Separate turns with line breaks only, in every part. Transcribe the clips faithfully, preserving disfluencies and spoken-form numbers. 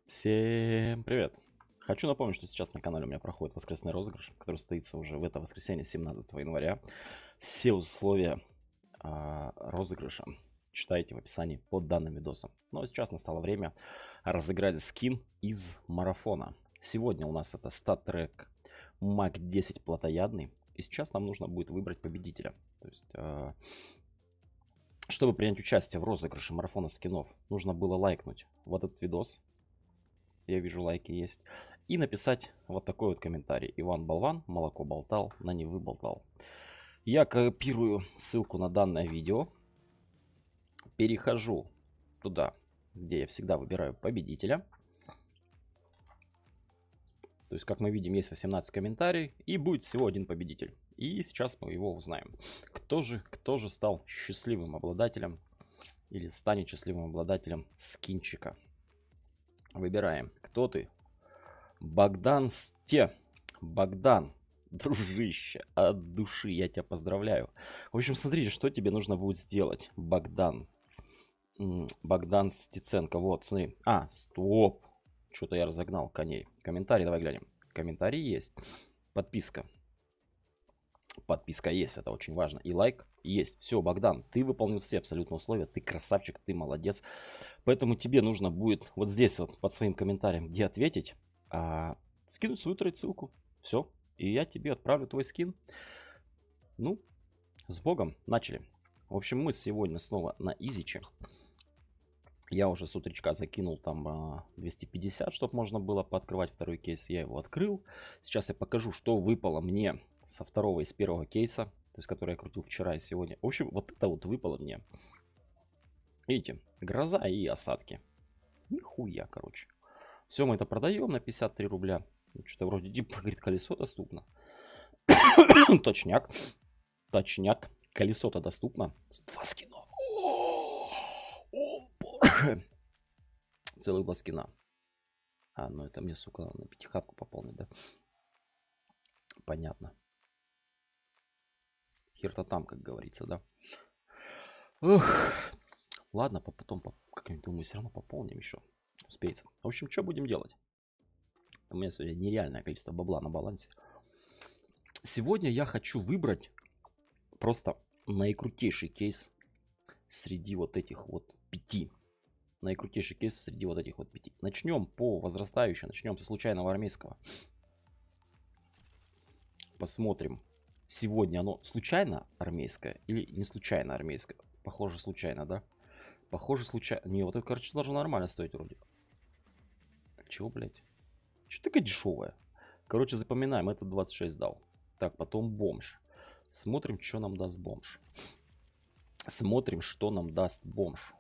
Всем привет! Хочу напомнить, что сейчас на канале у меня проходит воскресный розыгрыш, который состоится уже в это воскресенье, семнадцатого января. Все условия а, розыгрыша читайте в описании под данным видосом. Ну а сейчас настало время разыграть скин из марафона. Сегодня у нас это стат-трек мак десять плотоядный. И сейчас нам нужно будет выбрать победителя. То есть, а, чтобы принять участие в розыгрыше марафона скинов, нужно было лайкнуть вот этот видос. Я вижу, лайки есть. И написать вот такой вот комментарий. Иван Болван, молоко болтал, на не выболтал. Я копирую ссылку на данное видео. Перехожу туда, где я всегда выбираю победителя. То есть, как мы видим, есть восемнадцать комментариев. И будет всего один победитель. И сейчас мы его узнаем. Кто же, кто же стал счастливым обладателем или станет счастливым обладателем скинчика. Выбираем. Кто ты? Богдан Сте. Богдан, дружище, от души я тебя поздравляю. В общем, смотрите, что тебе нужно будет сделать, Богдан. Богдан Стеценко. Вот, смотри. А, стоп. Что-то я разогнал коней. Комментарий, давай глянем. Комментарий есть. Подписка. Подписка есть, это очень важно. И лайк есть. Все, Богдан, ты выполнил все абсолютно условия. Ты красавчик, ты молодец. Поэтому тебе нужно будет вот здесь вот под своим комментарием, где ответить, а, скинуть свою ссылку. Все. И я тебе отправлю твой скин. Ну, с Богом. Начали. В общем, мы сегодня снова на изиче. Я уже с утречка закинул там а, двести пятьдесят, чтобы можно было пооткрывать второй кейс. Я его открыл. Сейчас я покажу, что выпало мне со второго и с первого кейса. То есть, который я крутил вчера и сегодня. В общем, вот это вот выпало мне. Видите, гроза и осадки. Нихуя, короче. Все, мы это продаем на пятьдесят три рубля. Что-то вроде, типа, говорит, колесо доступно. Точняк. Точняк. Колесо-то доступно. Два скина. О, боже. Целых два скина. А, ну это мне, сука, на пятихатку пополнить, да? Понятно. Хер-то там, как говорится, да? Ух. Ладно, потом, как-нибудь, думаю, все равно пополним еще. Успеется. В общем, что будем делать? У меня сегодня нереальное количество бабла на балансе. Сегодня я хочу выбрать просто наикрутейший кейс среди вот этих вот пяти. Наикрутейший кейс среди вот этих вот пяти. Начнем по возрастающей. Начнем со случайного армейского. Посмотрим. Сегодня оно случайно армейское или не случайно армейское? Похоже, случайно, да? Похоже, случайно. Не, вот это, короче, должно нормально стоить вроде. Чего, блядь? Что такая дешевая? Короче, запоминаем. Это двадцать шесть дал. Так, потом бомж. Смотрим, что нам даст бомж. Смотрим, что нам даст бомж.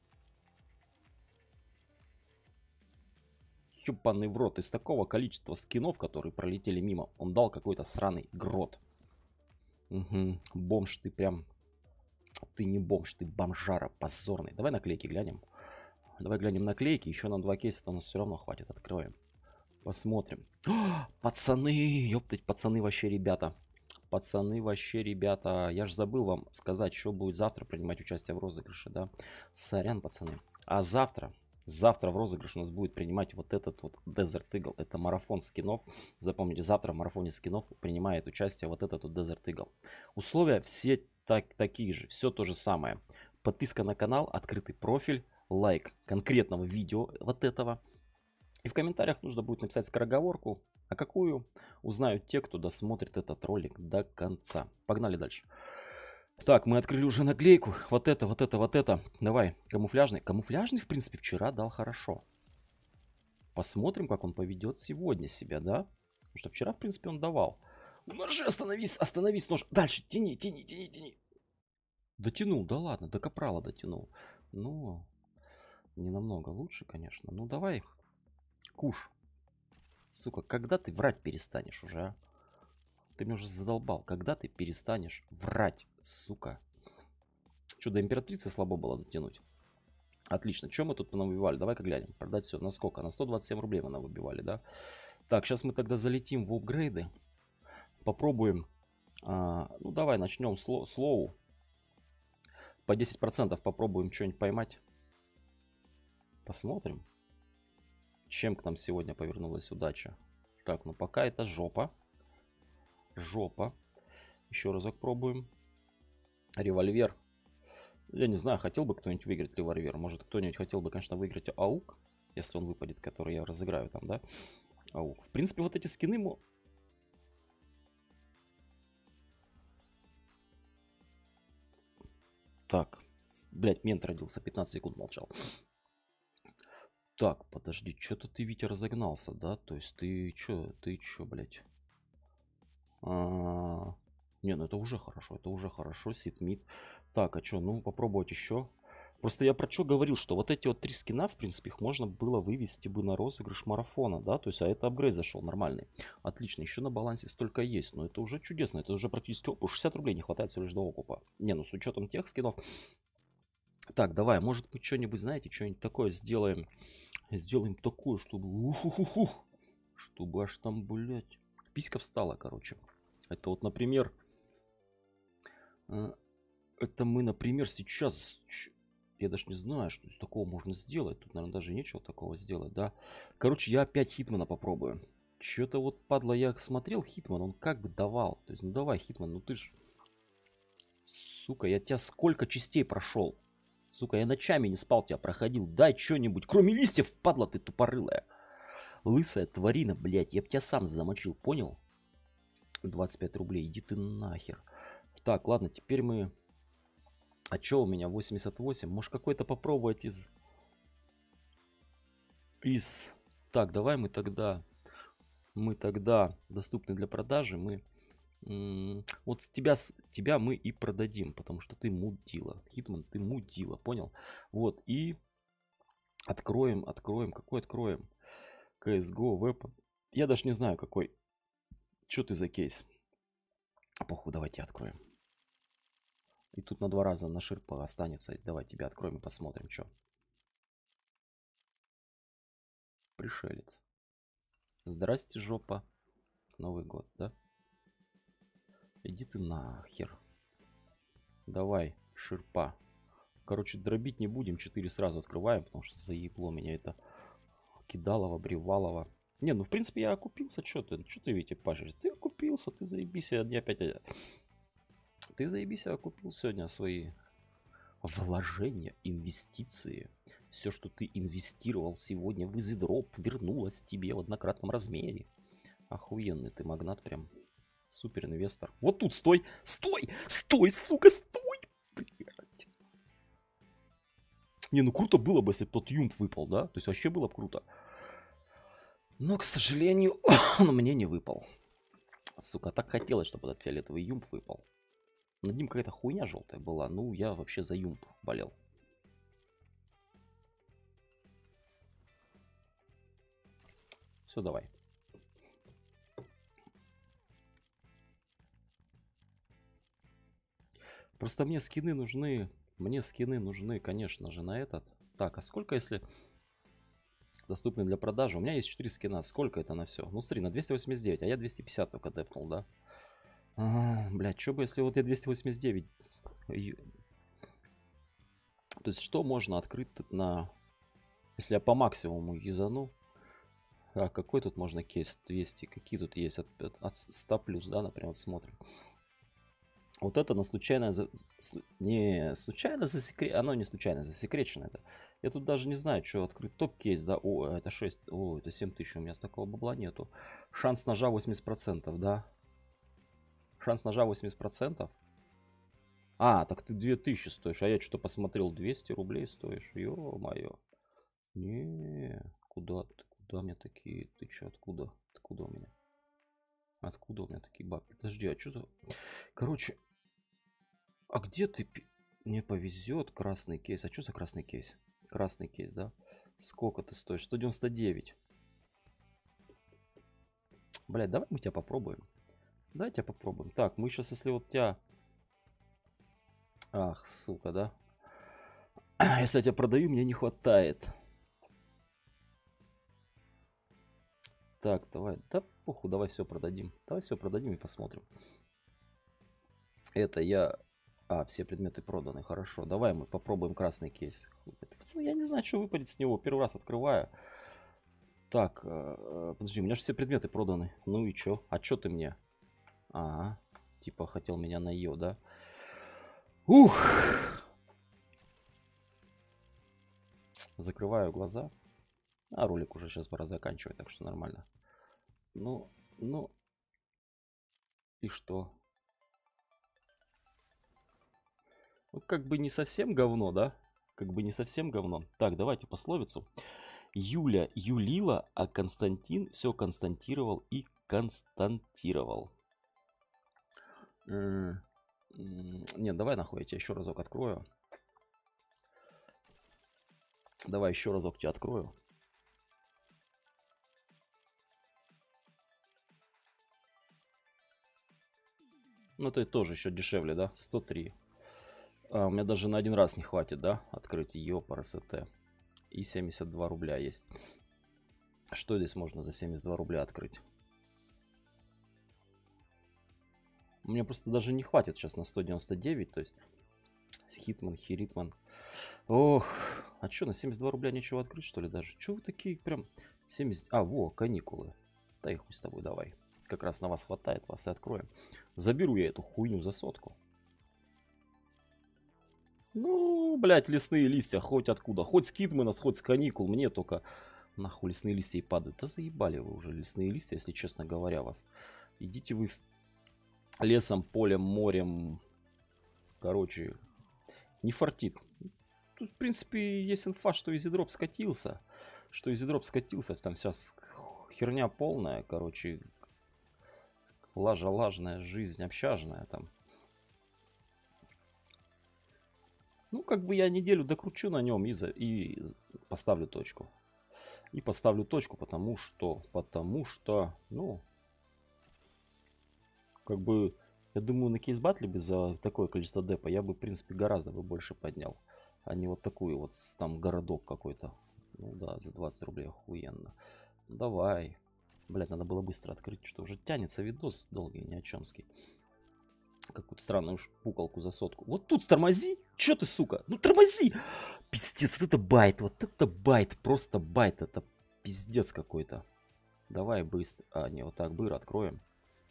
Ёбаный в рот. Из такого количества скинов, которые пролетели мимо, он дал какой-то сраный грот. Угу. Бомж, ты прям... Ты не бомж, ты бомжара позорный. Давай наклейки глянем. Давай глянем наклейки. Еще на два кейса у нас все равно хватит. Откроем. Посмотрим. О, пацаны, ёптать, пацаны вообще, ребята. Пацаны вообще, ребята. Я же забыл вам сказать, что будет завтра принимать участие в розыгрыше, да? Сорян, пацаны. А завтра, завтра в розыгрыше у нас будет принимать вот этот вот Desert Eagle. Это марафон скинов. Запомните, завтра в марафоне скинов принимает участие вот этот вот Desert Eagle. Условия все так, такие же. Все то же самое. Подписка на канал, открытый профиль, лайк конкретного видео вот этого. И в комментариях нужно будет написать скороговорку, а какую узнают те, кто досмотрит этот ролик до конца. Погнали дальше. Так, мы открыли уже наклейку. Вот это, вот это, вот это. Давай, камуфляжный. Камуфляжный, в принципе, вчера дал хорошо. Посмотрим, как он поведет сегодня себя, да? Потому что вчера, в принципе, он давал. Ножи, остановись, остановись, нож. Дальше, тяни, тяни, тяни, тяни. Дотянул, да ладно, до капрала дотянул. Ну, не намного лучше, конечно. Ну, давай. Куш. Сука, когда ты врать перестанешь уже, а? Ты меня уже задолбал. Когда ты перестанешь врать, сука? Что, до императрицы слабо было дотянуть? Отлично. Чем мы тут навыбивали? Давай-ка глянем. Продать все. На сколько? На сто двадцать семь рублей мы навыбивали, да? Так, сейчас мы тогда залетим в апгрейды. Попробуем. А, ну, давай начнем сло слоу. По десять процентов попробуем что-нибудь поймать. Посмотрим. Чем к нам сегодня повернулась удача? Так, ну пока это жопа. Жопа. Еще разок пробуем. Револьвер. Я не знаю, хотел бы кто-нибудь выиграть револьвер. Может, кто-нибудь хотел бы, конечно, выиграть аук. Если он выпадет, который я разыграю там, да? Аук. В принципе, вот эти скины... Так. Блять, мент родился. пятнадцать секунд молчал. Так, подожди. Что-то ты, Витя, разогнался, да? То есть ты чё? Ты чё, блять? А... Не, ну это уже хорошо. Это уже хорошо. Ситмит. Так, а чё? Ну, попробовать еще. Просто я про что говорил, что вот эти вот три скина, в принципе, их можно было вывести бы на розыгрыш марафона, да, то есть, а это апгрейд зашел нормальный. Отлично, еще на балансе столько есть, но это уже чудесно, это уже практически опыт. шестьдесят рублей не хватает всего лишь до окупа. Не, ну с учетом тех скинов. Так, давай, может мы что-нибудь, знаете, что-нибудь такое сделаем. Сделаем такое, чтобы... Уху-ху-ху, чтобы аж там, блядь, писька встала, короче. Это вот, например... Это мы, например, сейчас... Я даже не знаю, что из такого можно сделать. Тут, наверное, даже нечего такого сделать, да. Короче, я опять Хитмана попробую. Что-то вот, падла, я смотрел Хитман, он как бы давал. То есть, ну давай, Хитман, ну ты ж... Сука, я тебя сколько частей прошел. Сука, я ночами не спал, тебя проходил. Дай что-нибудь, кроме листьев, падла ты тупорылая. Лысая тварина, блядь, я б тебя сам замочил, понял? двадцать пять рублей, иди ты нахер. Так, ладно, теперь мы... А чё у меня восемьдесят восемь? Может какой-то попробовать из... Из... Так, давай мы тогда... Мы тогда доступны для продажи. Мы... Вот с тебя, с тебя мы и продадим. Потому что ты мудила. Хитман, ты мудила, понял? Вот, и... Откроем, откроем. Какой откроем? си эс го, Weapon. Я даже не знаю, какой. Чё ты за кейс? Похуй, давайте откроем. И тут на два раза на ширпа останется. Давай тебя откроем и посмотрим, что. Пришелец. Здрасте, жопа. Новый год, да? Иди ты нахер. Давай, ширпа. Короче, дробить не будем. четыре сразу открываем, потому что заебло меня это Кидалово, Бревалово. Не, ну в принципе я окупился. Что ты, что ты, Витя, пашешь? Ты окупился, ты заебись. Я опять... Ты заебись, я окупил сегодня свои вложения, инвестиции. Все, что ты инвестировал сегодня в изидроп, вернулось тебе в однократном размере. Охуенный ты магнат прям. Супер инвестор. Вот тут стой, стой, стой, сука, стой. Блядь. Не, ну круто было бы, если бы тот юмп выпал, да? То есть вообще было бы круто. Но, к сожалению, он мне не выпал. Сука, так хотелось, чтобы этот фиолетовый юмп выпал. Над ним какая-то хуйня желтая была. Ну, я вообще за юмп болел. Все, давай. Просто мне скины нужны. Мне скины нужны, конечно же, на этот. Так, а сколько, если доступны для продажи? У меня есть четыре скина. Сколько это на все? Ну, смотри, на двести восемьдесят девять, а я двести пятьдесят только депнул, да? А, блядь, что бы, если вот я двести восемьдесят девять... То есть, что можно открыть тут на... Если я по максимуму юзану... А какой тут можно кейс? двести. Какие тут есть? От, от, от ста плюс, да, например, вот смотрим. Вот это на случайно... За... Не, случайно засекречено. Оно не случайно засекречено. Это. Я тут даже не знаю, что открыть. Топ-кейс, да. О, это шесть. О, это семь тысяч. У меня такого бабла нету. Шанс ножа восемьдесят процентов, да. Шанс ножа восемьдесят процентов. А, так ты две тысячи стоишь. А я что-то посмотрел. двести рублей стоишь. Ё-моё. Не, куда ты? Куда у меня такие? Ты чё, откуда? Откуда у меня? Откуда у меня такие бабки? Подожди, а что за... Короче, а где ты? Мне повезет. Красный кейс. А что за красный кейс? Красный кейс, да? Сколько ты стоишь? сто девяносто девять. Блядь, давай мы тебя попробуем. Давай тебя попробуем. Так, мы сейчас, если вот тебя... Ах, сука, да? Если я тебя продаю, мне не хватает. Так, давай. Да похуй, давай все продадим. Давай все продадим и посмотрим. Это я... А, все предметы проданы. Хорошо. Давай мы попробуем красный кейс. Пацаны, я не знаю, что выпадет с него. Первый раз открываю. Так, э, подожди, у меня же все предметы проданы. Ну и чё? А чё ты мне? Ага, типа хотел меня на её, да? Ух! Закрываю глаза. А ролик уже сейчас пора заканчивать, так что нормально. Ну, ну. И что? Ну, как бы не совсем говно, да? Как бы не совсем говно. Так, давайте пословицу. Юля юлила, а Константин все константировал и константировал. М, м, Нет, давай нахуй, я тебя еще разок открою. Давай еще разок тебя открою. Ну, ты тоже еще дешевле, да? сто три. А, у меня даже на один раз не хватит, да? Открыть ее по РСТ. И семьдесят два рубля есть. Что здесь можно за семьдесят два рубля открыть? У меня просто даже не хватит сейчас на сто девяносто девять. То есть Хитман, Хиритман. Ох, а что, на семьдесят два рубля нечего открыть, что ли, даже? Чего вы такие прям семьдесят... А, во, каникулы. Да и хуй с тобой, давай. Как раз на вас хватает, вас и откроем. Заберу я эту хуйню за сотку. Ну, блядь, лесные листья, хоть откуда. Хоть с Китмана, хоть с каникул. Мне только нахуй лесные листья и падают. Да заебали вы уже лесные листья, если честно говоря, вас. Идите вы лесом, полем, морем. Короче, не фартит. Тут, в принципе, есть инфа, что изидроп скатился. Что изидроп скатился. Там сейчас херня полная. Короче, лажа-лажная жизнь общажная там. Ну, как бы я неделю докручу на нем и, за, и поставлю точку. И поставлю точку, потому что, потому что, ну, как бы, я думаю, на кейс-батле бы за такое количество депа я бы, в принципе, гораздо бы больше поднял. А не вот такую вот, там, городок какой-то. Ну да, за двадцать рублей охуенно. Давай. Блять, надо было быстро открыть, что уже тянется видос долгий, ни о чемский. Какую-то странную уж пукалку за сотку. Вот тут тормози. Чё ты, сука? Ну тормози. Пиздец, вот это байт. Вот это байт. Просто байт. Это пиздец какой-то. Давай быстро. А, не, вот так, быра откроем.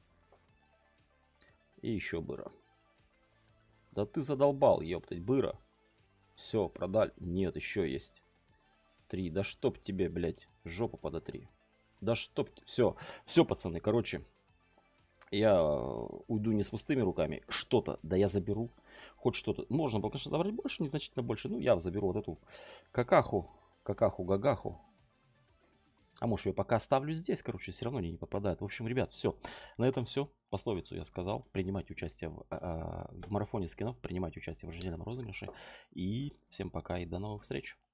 И еще быра. Да ты задолбал, ёптать, быра. Все, продали. Нет, еще есть. Три. Да чтоб тебе, блядь, жопу подотри. Да чтоб... Все, все, пацаны, короче. Я уйду не с пустыми руками. Что-то, да я заберу. Хоть что-то. Можно пока что забрать больше, незначительно больше. Ну, я заберу вот эту какаху. Какаху-гагаху. А может, ее пока оставлю здесь, короче, все равно они не попадают. В общем, ребят, все. На этом все. Пословицу я сказал. Принимать участие в, а, в марафоне скинов. Принимать участие в еженедельном розыгрыше. И всем пока и до новых встреч.